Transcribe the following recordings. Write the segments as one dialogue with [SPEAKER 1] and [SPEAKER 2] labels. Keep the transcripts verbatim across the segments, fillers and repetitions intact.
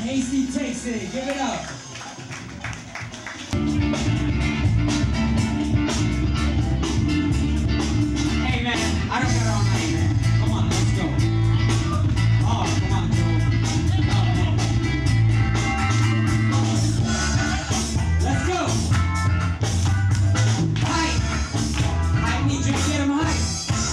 [SPEAKER 1] Casey takes it. Give it up. Hey man, I don't got it all night, man. Come on, let's go. Oh, come on, Joe. Oh, let's go. Height. I need you to get him height.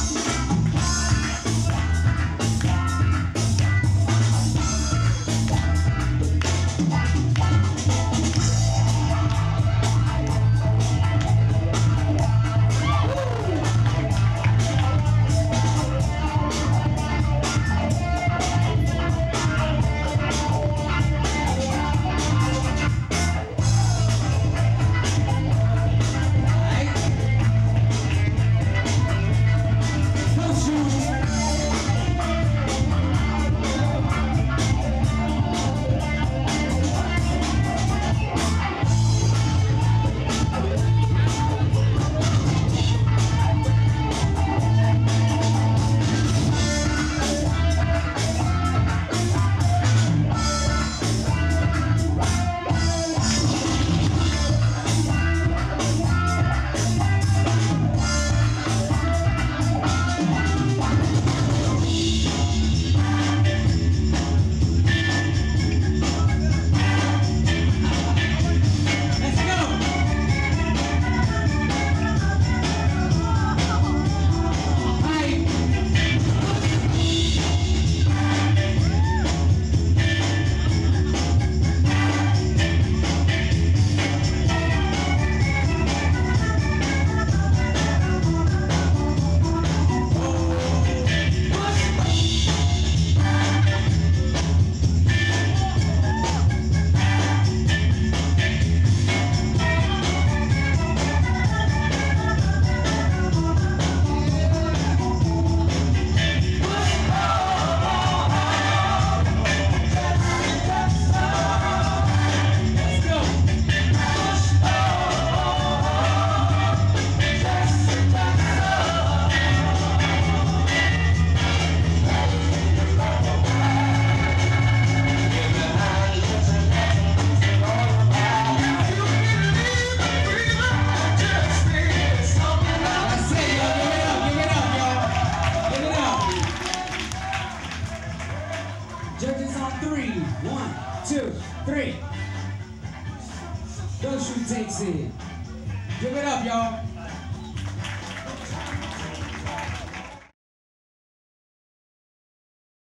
[SPEAKER 1] Judges on three. One, two, three. Ghost Shoe takes it. Give it up, y'all.